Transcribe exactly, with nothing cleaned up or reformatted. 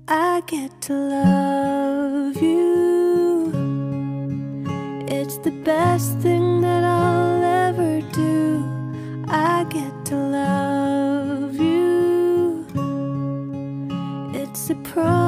I get to love you. It's the best thing that I'll ever do. I get to love you. It's a promise